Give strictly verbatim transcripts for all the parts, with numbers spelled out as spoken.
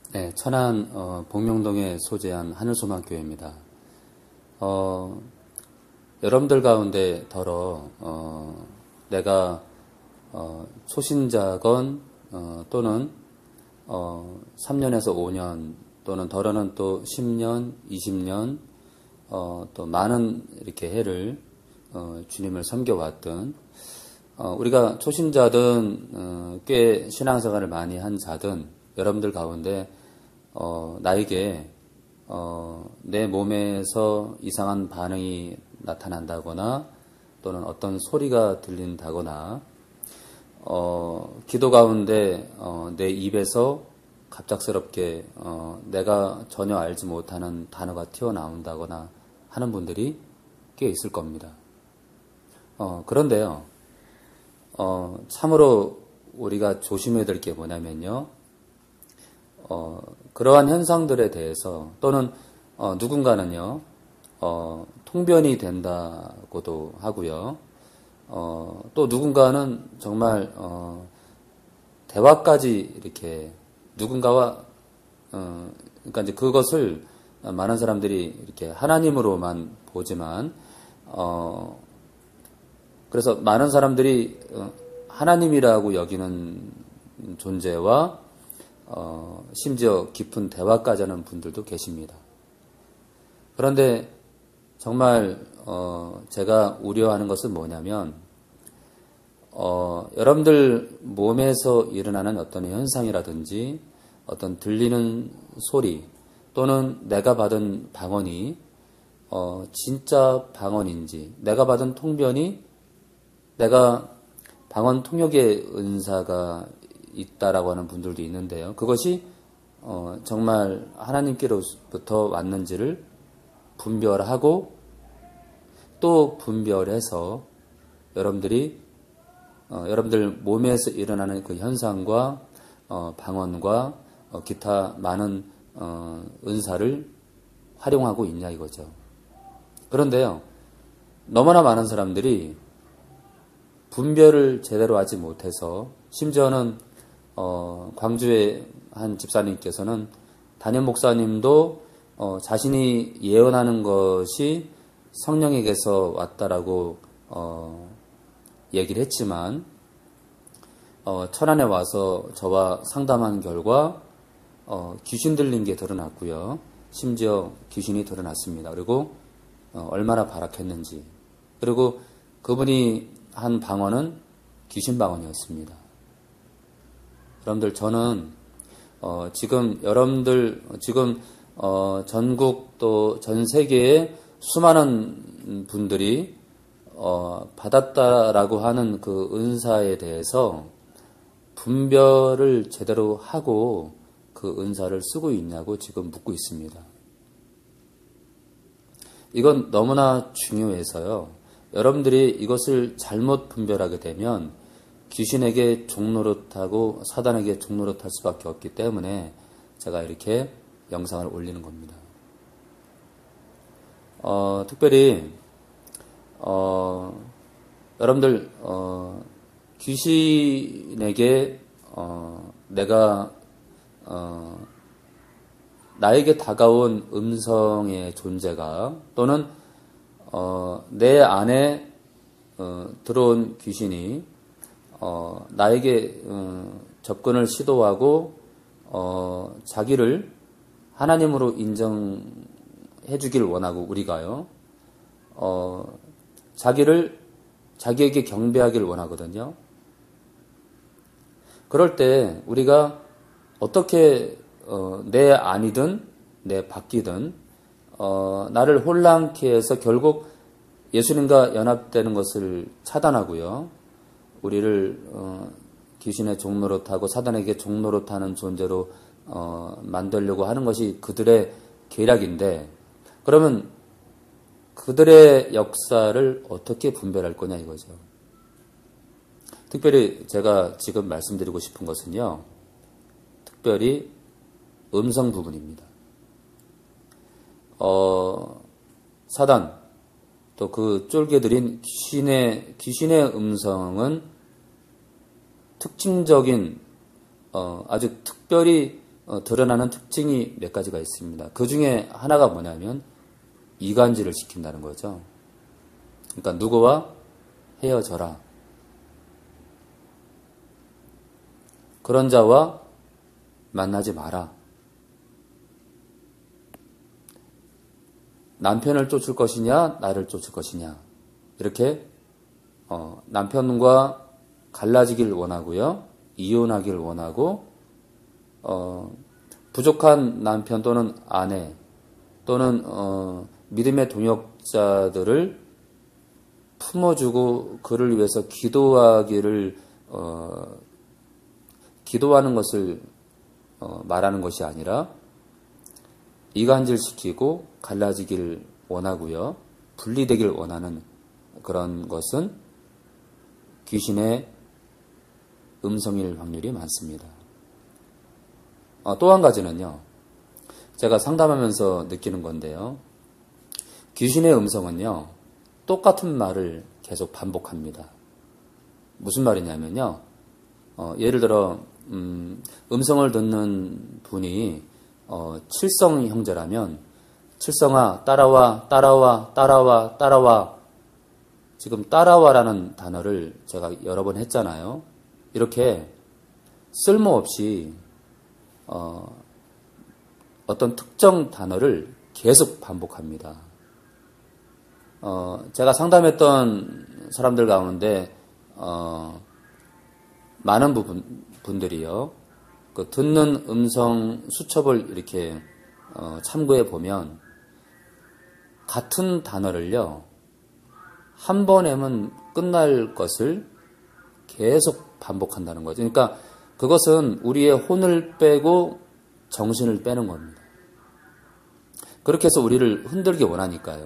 네, 천안 어, 복명동에 소재한 하늘소망교회입니다. 어, 여러분들 가운데 더러 어, 내가 어, 초신자건 어, 또는 어, 삼 년에서 오 년 또는 더러는 또 십 년, 이십 년 어, 또 많은 이렇게 해를 어, 주님을 섬겨왔던 어, 우리가 초신자든 어, 꽤 신앙생활을 많이 한 자든 여러분들 가운데 어, 나에게 어, 내 몸에서 이상한 반응이 나타난다거나 또는 어떤 소리가 들린다거나 어, 기도 가운데 어, 내 입에서 갑작스럽게 어, 내가 전혀 알지 못하는 단어가 튀어나온다거나 하는 분들이 꽤 있을 겁니다. 어, 그런데요, 어, 참으로 우리가 조심해야 될 게 뭐냐면요, 어, 그러한 현상들에 대해서 또는 어, 누군가는요, 어, 통변이 된다고도 하고요, 어, 또 누군가는 정말 어, 대화까지 이렇게 누군가와 어, 그러니까 이제 그것을 많은 사람들이 이렇게 하나님으로만 보지만 어, 그래서 많은 사람들이 어, 하나님이라고 여기는 존재와 어, 심지어 깊은 대화까지 하는 분들도 계십니다. 그런데 정말 어, 제가 우려하는 것은 뭐냐면 어, 여러분들 몸에서 일어나는 어떤 현상이라든지 어떤 들리는 소리 또는 내가 받은 방언이 어, 진짜 방언인지 내가 받은 통변이 내가 방언 통역의 은사가 있다라고 하는 분들도 있는데요. 그것이 어, 정말 하나님께로부터 왔는지를 분별하고 또 분별해서 여러분들이 어, 여러분들 몸에서 일어나는 그 현상과 어, 방언과 어, 기타 많은 어, 은사를 활용하고 있냐 이거죠. 그런데요, 너무나 많은 사람들이 분별을 제대로 하지 못해서 심지어는 어, 광주의 한 집사님께서는 담임 목사님도 어, 자신이 예언하는 것이 성령에게서 왔다라고 어, 얘기를 했지만 어, 천안에 와서 저와 상담한 결과 어, 귀신 들린 게 드러났고요. 심지어 귀신이 드러났습니다. 그리고 어, 얼마나 발악했는지, 그리고 그분이 한 방언은 귀신 방언이었습니다. 여러분들, 저는 어, 지금 여러분들 지금 어, 전국 또 전 세계의 수많은 분들이 어, 받았다라고 하는 그 은사에 대해서 분별을 제대로 하고 그 은사를 쓰고 있냐고 지금 묻고 있습니다. 이건 너무나 중요해서요. 여러분들이 이것을 잘못 분별하게 되면 귀신에게 종노릇하고 사단에게 종노릇할 수밖에 없기 때문에 제가 이렇게 영상을 올리는 겁니다. 어, 특별히 어, 여러분들 어, 귀신에게 어, 내가 어, 나에게 다가온 음성의 존재가 또는 어, 내 안에 어, 들어온 귀신이 어, 나에게 어, 접근을 시도하고 어, 자기를 하나님으로 인정해 주길 원하고 우리가요. 어, 자기를 자기에게 경배하길 원하거든요. 그럴 때 우리가 어떻게 어, 내 안이든 내 밖이든 어, 나를 혼란케 해서 결국 예수님과 연합되는 것을 차단하고요. 우리를 어, 귀신의 종노릇하고 사단에게 종노릇하는 존재로 어, 만들려고 하는 것이 그들의 계략인데, 그러면 그들의 역사를 어떻게 분별할 거냐 이거죠. 특별히 제가 지금 말씀드리고 싶은 것은요, 특별히 음성 부분입니다. 어, 사단, 또 그 쫄개들인 귀신의, 귀신의 음성은 특징적인, 어, 아주 특별히 어, 드러나는 특징이 몇 가지가 있습니다. 그 중에 하나가 뭐냐면 이간질을 시킨다는 거죠. 그러니까 누구와 헤어져라. 그런 자와 만나지 마라. 남편을 쫓을 것이냐, 나를 쫓을 것이냐. 이렇게 어, 남편과 갈라지길 원하고요. 이혼하길 원하고 어, 부족한 남편 또는 아내 또는 어, 믿음의 동역자들을 품어주고 그를 위해서 기도하기를 어, 기도하는 것을 어, 말하는 것이 아니라 이간질시키고 갈라지길 원하고요. 분리되길 원하는 그런 것은 귀신의 음성일 확률이 많습니다. 어, 또 한 가지는요. 제가 상담하면서 느끼는 건데요. 귀신의 음성은요. 똑같은 말을 계속 반복합니다. 무슨 말이냐면요. 어, 예를 들어 음, 음성을 듣는 분이 어, 칠성 형제라면 칠성아 따라와 따라와 따라와 따라와 지금 따라와라는 단어를 제가 여러 번 했잖아요. 이렇게 쓸모없이 어, 어떤 특정 단어를 계속 반복합니다. 어, 제가 상담했던 사람들 가운데 어, 많은 부분, 분들이요. 그 듣는 음성 수첩을 이렇게 어, 참고해 보면 같은 단어를요. 한 번에만 끝날 것을 계속 반복한다는 거죠. 그러니까 그것은 우리의 혼을 빼고 정신을 빼는 겁니다. 그렇게 해서 우리를 흔들기 원하니까요.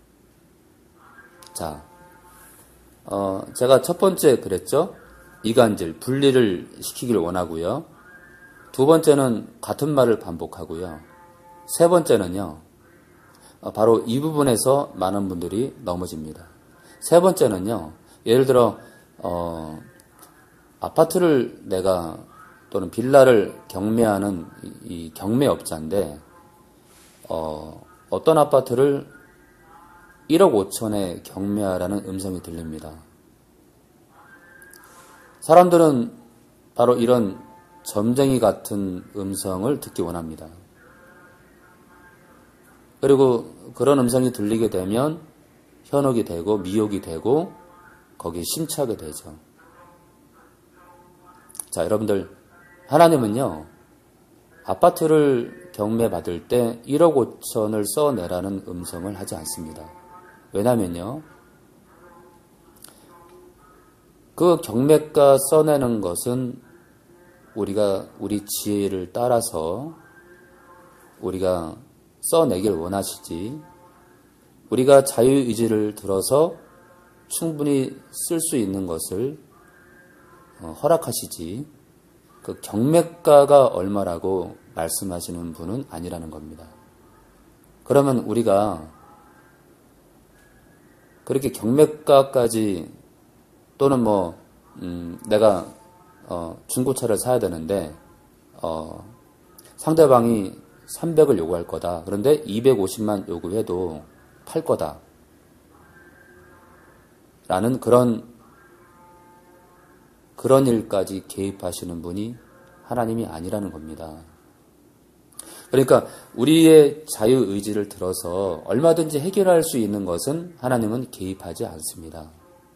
자, 어, 제가 첫 번째 그랬죠. 이간질, 분리를 시키길 원하고요. 두 번째는 같은 말을 반복하고요. 세 번째는요. 어, 바로 이 부분에서 많은 분들이 넘어집니다. 세 번째는요. 예를 들어 어, 아파트를 내가 또는 빌라를 경매하는 이, 이 경매업자인데 어, 어떤 아파트를 일억 오천에 경매하라는 음성이 들립니다. 사람들은 바로 이런 점쟁이 같은 음성을 듣기 원합니다. 그리고 그런 음성이 들리게 되면 현혹이 되고 미혹이 되고 거기에 심취하게 되죠. 자, 여러분들 하나님은요. 아파트를 경매받을 때 일억 오천을 써내라는 음성을 하지 않습니다. 왜냐면요. 그 경매가 써내는 것은 우리가 우리 지혜를 따라서 우리가 써내길 원하시지 우리가 자유의지를 들어서 충분히 쓸 수 있는 것을 허락하시지 그 경매가가 얼마라고 말씀하시는 분은 아니라는 겁니다. 그러면 우리가 그렇게 경매가까지 또는 뭐 음, 내가 어, 중고차를 사야 되는데 어, 상대방이 삼백을 요구할 거다. 그런데 이백오십만 요구해도 팔 거다. 라는 그런 그런 일까지 개입하시는 분이 하나님이 아니라는 겁니다. 그러니까 우리의 자유의지를 들어서 얼마든지 해결할 수 있는 것은 하나님은 개입하지 않습니다.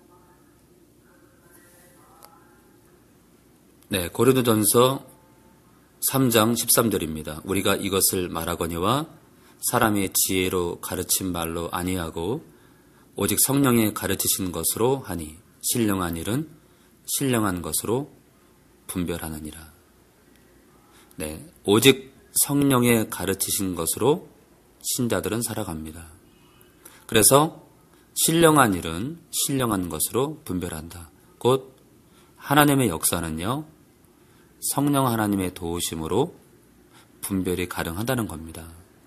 네, 고린도전서 삼 장 십삼 절입니다. 우리가 이것을 말하거니와 사람의 지혜로 가르친 말로 아니하고 오직 성령의 가르치신 것으로 하니 신령한 일은 신령한 것으로 분별하느니라. 네, 오직 성령의 가르치신 것으로 신자들은 살아갑니다. 그래서 신령한 일은 신령한 것으로 분별한다. 곧 하나님의 역사는요. 성령 하나님의 도우심으로 분별이 가능하다는 겁니다.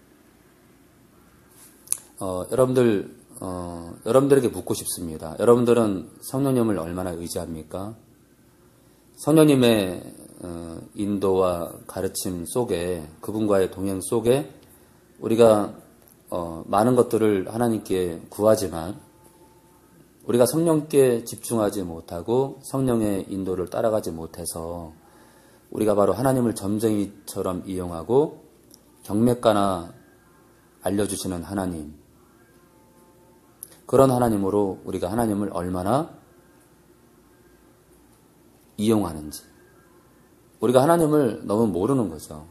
어, 여러분들, 어, 여러분들에게 묻고 싶습니다. 여러분들은 성령님을 얼마나 의지합니까? 성령님의 인도와 가르침 속에, 그분과의 동행 속에 우리가 많은 것들을 하나님께 구하지만 우리가 성령께 집중하지 못하고 성령의 인도를 따라가지 못해서 우리가 바로 하나님을 점쟁이처럼 이용하고 경매가나 알려주시는 하나님, 그런 하나님으로 우리가 하나님을 얼마나 이용하는지, 우리가 하나님을 너무 모르는 거죠.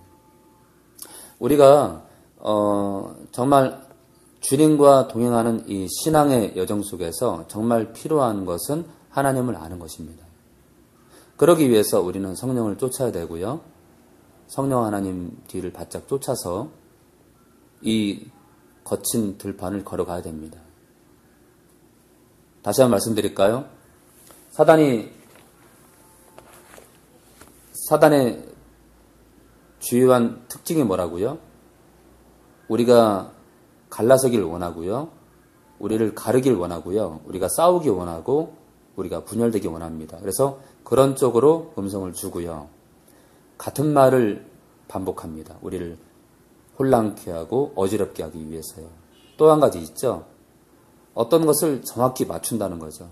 우리가 어, 정말 주님과 동행하는 이 신앙의 여정 속에서 정말 필요한 것은 하나님을 아는 것입니다. 그러기 위해서 우리는 성령을 쫓아야 되고요. 성령 하나님 뒤를 바짝 쫓아서 이 거친 들판을 걸어가야 됩니다. 다시 한번 말씀드릴까요? 사단이 사단의 주요한 특징이 뭐라고요? 우리가 갈라서길 원하고요. 우리를 가르길 원하고요. 우리가 싸우기 원하고 우리가 분열되기 원합니다. 그래서 그런 쪽으로 음성을 주고요. 같은 말을 반복합니다. 우리를 혼란케 하고 어지럽게 하기 위해서요. 또 한 가지 있죠. 어떤 것을 정확히 맞춘다는 거죠.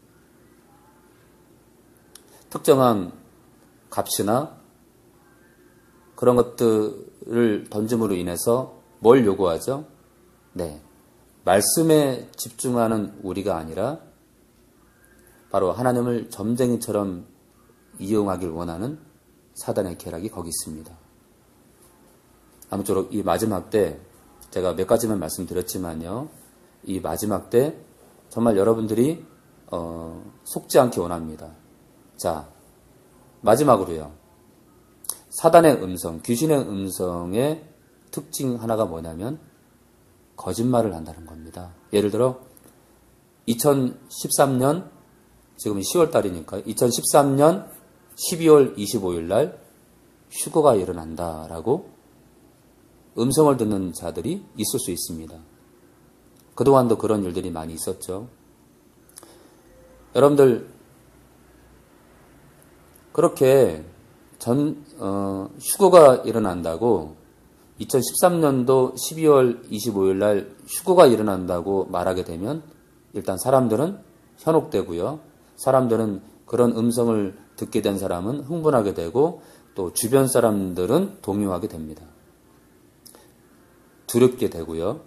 특정한 값이나 그런 것들을 던짐으로 인해서 뭘 요구하죠? 네, 말씀에 집중하는 우리가 아니라 바로 하나님을 점쟁이처럼 이용하길 원하는 사단의 계략이 거기 있습니다. 아무쪼록 이 마지막 때 제가 몇 가지만 말씀드렸지만요. 이 마지막 때 정말 여러분들이 어, 속지 않기 원합니다. 자, 마지막으로요. 사단의 음성, 귀신의 음성의 특징 하나가 뭐냐면 거짓말을 한다는 겁니다. 예를 들어 이천십삼 년 지금 시월 달이니까 이천십삼 년 십이월 이십오일 날 휴거가 일어난다라고 음성을 듣는 자들이 있을 수 있습니다. 그동안도 그런 일들이 많이 있었죠. 여러분들 그렇게 전 어, 휴거가 일어난다고 이천십삼 년도 십이월 이십오일 날 휴거가 일어난다고 말하게 되면 일단 사람들은 현혹되고요. 사람들은 그런 음성을 듣게 된 사람은 흥분하게 되고 또 주변 사람들은 동요하게 됩니다. 두렵게 되고요.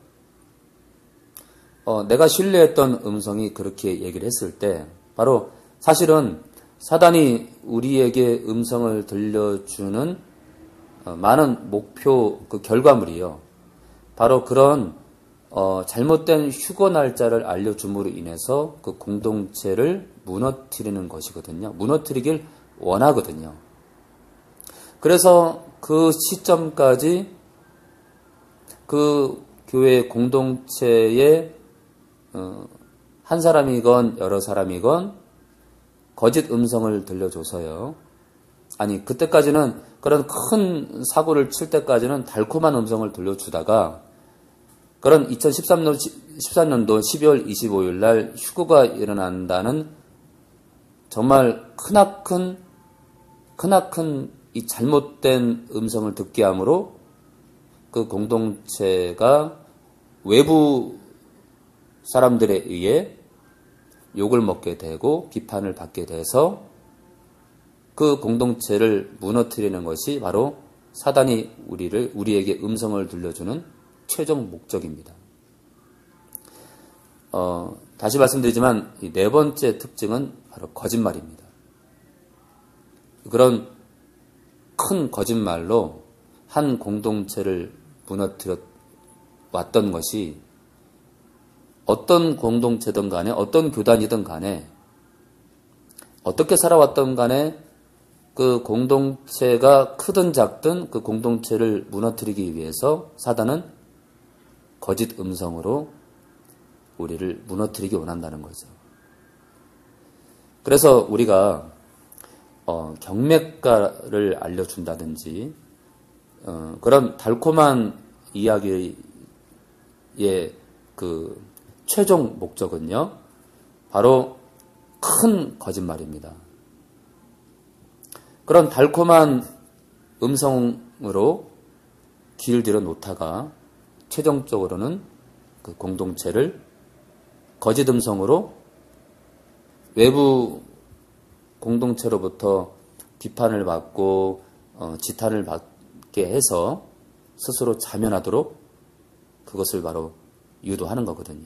어, 내가 신뢰했던 음성이 그렇게 얘기를 했을 때 바로 사실은 사단이 우리에게 음성을 들려주는 어, 많은 목표 그 결과물이요. 바로 그런 어, 잘못된 휴거 날짜를 알려줌으로 인해서 그 공동체를 무너뜨리는 것이거든요. 무너뜨리길 원하거든요. 그래서 그 시점까지 그 교회 공동체에 어, 한 사람이건 여러 사람이건 거짓 음성을 들려줘서요. 아니 그때까지는 그런 큰 사고를 칠 때까지는 달콤한 음성을 들려주다가 그런 이천십삼 년도 십이월 이십오일 날 휴거가 일어난다는 정말 크나큰 크나큰 이 잘못된 음성을 듣게 함으로 그 공동체가 외부 사람들에 의해 욕을 먹게 되고 비판을 받게 돼서 그 공동체를 무너뜨리는 것이 바로 사단이 우리를 우리에게 음성을 들려주는 최종 목적입니다. 어, 다시 말씀드리지만 이 네 번째 특징은 바로 거짓말입니다. 그런 큰 거짓말로 한 공동체를 무너뜨려 왔던 것이 어떤 공동체든 간에 어떤 교단이든 간에 어떻게 살아왔던 간에 그 공동체가 크든 작든 그 공동체를 무너뜨리기 위해서 사단은 거짓 음성으로 우리를 무너뜨리기 원한다는 거죠. 그래서 우리가 어, 경매가를 알려준다든지 어, 그런 달콤한 이야기의 그 최종 목적은요, 바로 큰 거짓말입니다. 그런 달콤한 음성으로 길들여 놓다가 최종적으로는 그 공동체를 거짓 음성으로 외부 공동체로부터 비판을 받고 어, 지탄을 받게 해서 스스로 자면하도록 그것을 바로 유도하는 거거든요.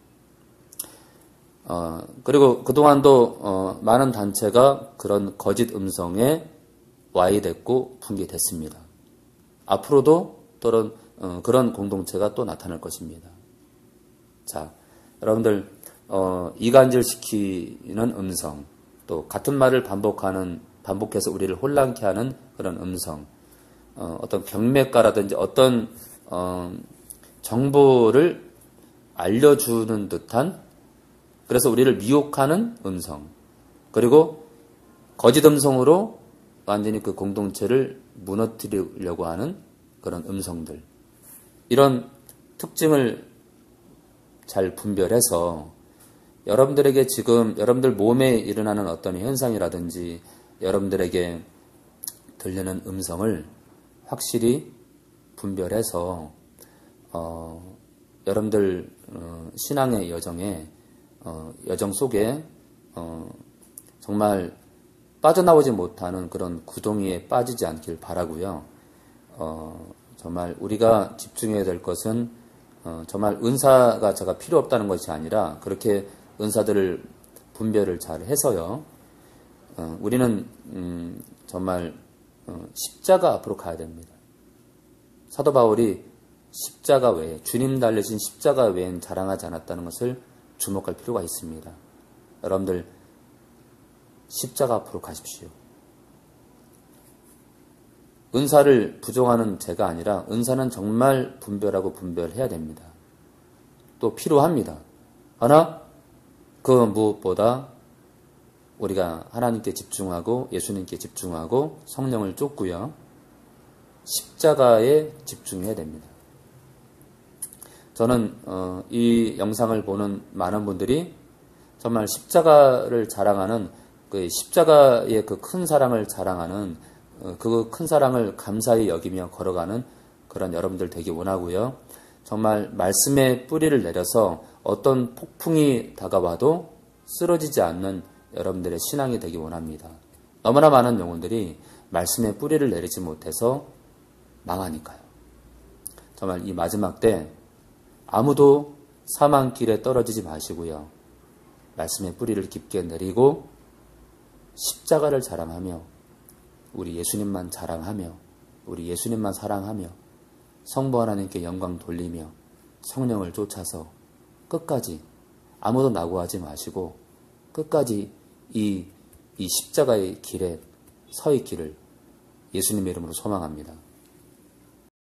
어, 그리고 그동안도 어, 많은 단체가 그런 거짓 음성에 와해됐고 붕괴됐습니다. 앞으로도 또는 어, 그런 공동체가 또 나타날 것입니다. 자, 여러분들 어, 이간질시키는 음성, 또 같은 말을 반복하는 반복해서 우리를 혼란케 하는 그런 음성, 어, 어떤 경매가라든지 어떤 어, 정보를 알려주는 듯한, 그래서 우리를 미혹하는 음성, 그리고 거짓 음성으로 완전히 그 공동체를 무너뜨리려고 하는 그런 음성들, 이런 특징을 잘 분별해서 여러분들에게 지금 여러분들 몸에 일어나는 어떤 현상이라든지 여러분들에게 들리는 음성을 확실히 분별해서 어, 여러분들 어, 신앙의 여정에 어, 여정 속에 어, 정말 빠져나오지 못하는 그런 구덩이에 빠지지 않길 바라고요. 어, 정말 우리가 집중해야 될 것은 어, 정말 은사가 제가 필요 없다는 것이 아니라 그렇게 은사들을 분별을 잘 해서요. 어, 우리는 음, 정말 어, 십자가 앞으로 가야 됩니다. 사도 바울이 십자가 외에, 주님 달리신 십자가 외엔 자랑하지 않았다는 것을 주목할 필요가 있습니다. 여러분들 십자가 앞으로 가십시오. 은사를 부정하는 제가 아니라 은사는 정말 분별하고 분별해야 됩니다. 또 필요합니다. 하나, 그 무엇보다 우리가 하나님께 집중하고 예수님께 집중하고 성령을 쫓고요. 십자가에 집중해야 됩니다. 저는 어, 이 영상을 보는 많은 분들이 정말 십자가를 자랑하는 그 십자가의 그 큰 사랑을 자랑하는 어, 그 큰 사랑을 감사히 여기며 걸어가는 그런 여러분들 되기 원하고요. 정말 말씀의 뿌리를 내려서 어떤 폭풍이 다가와도 쓰러지지 않는 여러분들의 신앙이 되기 원합니다. 너무나 많은 영혼들이 말씀의 뿌리를 내리지 못해서 망하니까요. 정말 이 마지막 때 아무도 사망길에 떨어지지 마시고요. 말씀의 뿌리를 깊게 내리고 십자가를 자랑하며 우리 예수님만 자랑하며 우리 예수님만 사랑하며 성부 하나님께 영광 돌리며 성령을 쫓아서 끝까지 아무도 낙오하지 마시고 끝까지 이, 이 십자가의 길에 서 있기를 예수님의 이름으로 소망합니다.